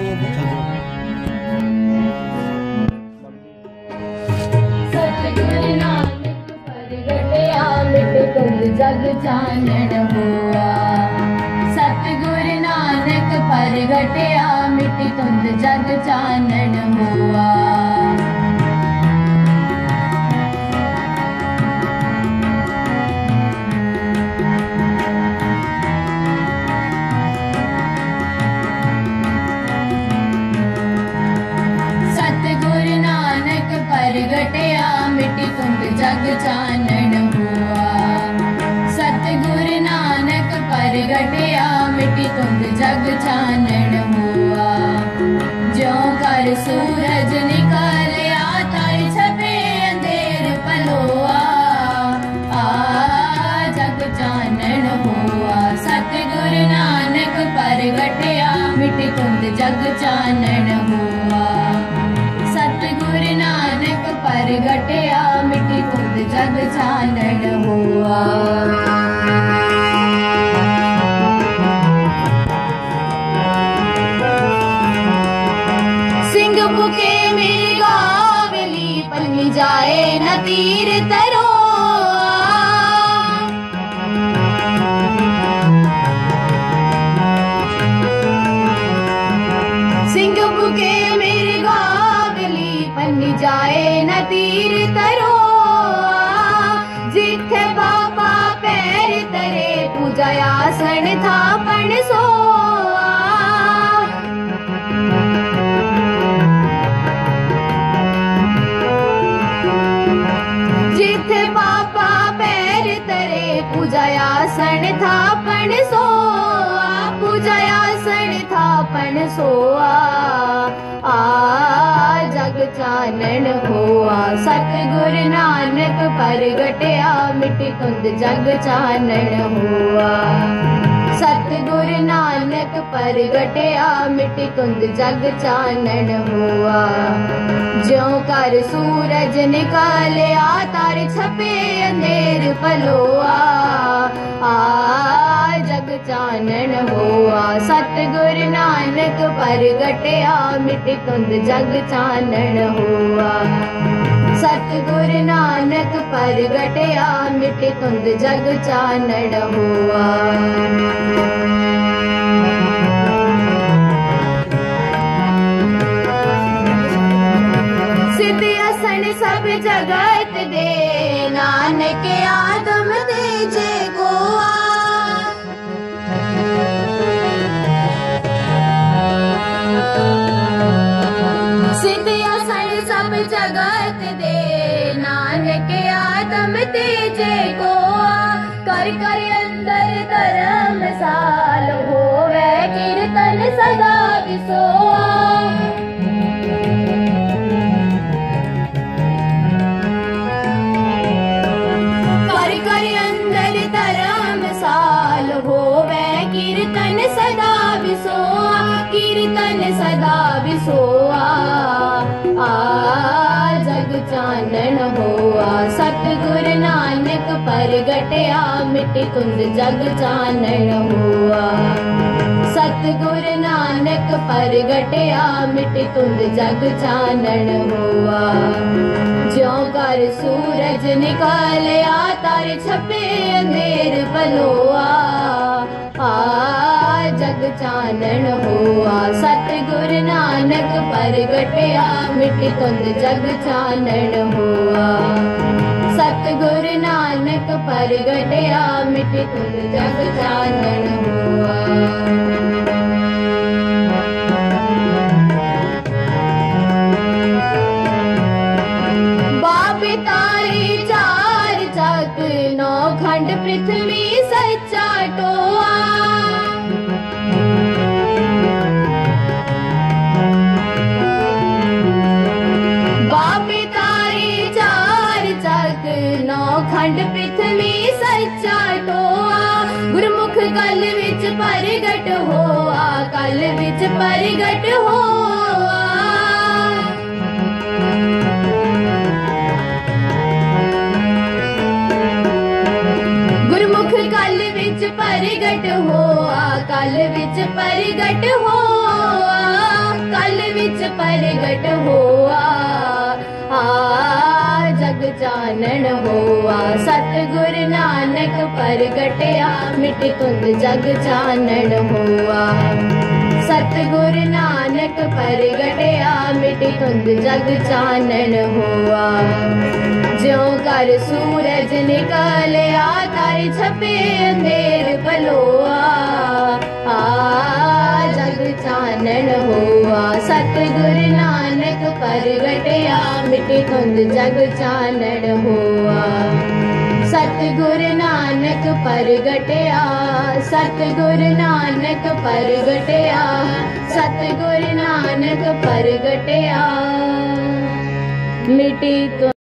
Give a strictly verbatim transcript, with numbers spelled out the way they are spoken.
सतगुर नानक परगटया मिट कुंद जग चानन हुआ। सतगुर नानक परगटया मिट कुंद जग चानन हुआ। परगटया मिट कुंद जग चानन हुआ। सतगुर नानक परगटया मिट कुंद जग चानन हुआ। ज्यों कर सूरज निकलया तर छपे अंधेर पलोआ। आ जग चानन हुआ। सतगुर नानक परगटया मिट कुंद जग चानन हुआ। सतगुर नानक परगटया मिट कुंद जग चानन हुआ। सिंह बुके मृगावली पलमी जाए न तीर तरो। सिंह बुके जाए न तीर तरो। जिथे बाबा पैर तरे पूजा आसन था पण सोआ। जिथे बाबा पैर तरे पूजा आसन था पण सोआ। पूजा आसन था पण सोआ। आ जग चानन हुआ। सतगुर नानक परगटया मिट कुंद जग चानन हुआ। सतगुर नानक परगटया मिट कुंद जग चानन हुआ। ज्यों कर सूरज निकलया तार छपे अंधेर पलोआ। आ जग चानन हुआ। सतगुर नानक परगटया मिट कुंद जग चानन हुआ। सतगुर नानक परगटया मिट कुंद जग चानन हुआ। सिद्ध असन सब जगत दे नानक आदम तेजे गोआ। सिद्ध असन सब जगत दे नानक आदम तेजे गोआ। कर कर अंदर धर्मशाल होवे कीर्तन सदा विसोआ। कर कर अंदर धर्मशाल होवे कीर्तन सदा विसोआ। कीर्तन सदा विसोआ। आ जग चानन हुआ। सतगुर नानक परगटया मिट कुंद जग चानन हुआ। सतगुर नानक परगटया मिट कुंद जग चानन हुआ। ज्यों कर सूरज निकलया तार छपे अंधेर पलोआ। आ जग चानन हुआ। सतगुर नानक परगटया मिट कुंद जग चानन हुआ। सतगुर नानक परगटया मिट कुंद जग चानन हुआ। बाबे तारे चार जग नौ खंड पृथ्वी सच्चा टोआ। बाबे तारे चार जग नौ खंड पृथ्वी सच्चा टोआ। गुरमुख कल विच परगट होआ। कल विच परगट होआ। गुरमुख कल विच परगट होआ। कल विच परगट होआ। कल विच प्रगट होआ, आ जग चानण होआ। सतगुर नानक प्रगटया, मिटी धुंध जग चानण होआ। सतगुर नानक प्रगटया, मिटी धुंध जग चानण होआ। ज्यों कर सूरज निकलया, तारे छपे अंधेर पलोआ, आ जग चानण होआ। सतगुर नानक प्रगटया, मिटी धुंध जग चानण होआ। सतगुर नानक प्रगटया, सतगुर नानक प्रगटया, सतगुर नानक प्रगटया, मिटी धुंध